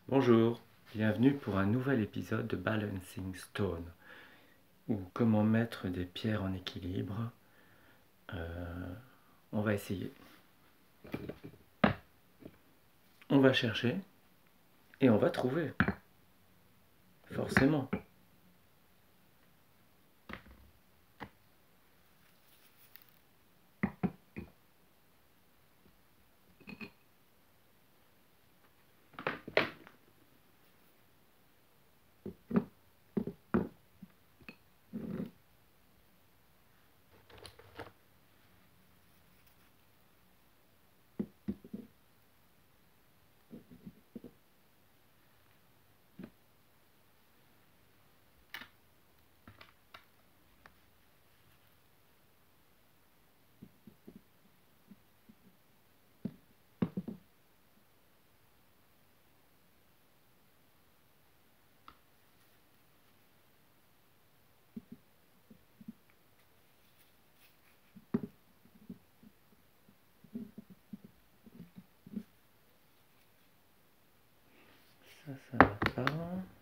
Bonjour, bienvenue pour un nouvel épisode de Balancing Stone, ou comment mettre des pierres en équilibre. On va essayer. On va chercher et on va trouver, forcément. Ça va pas.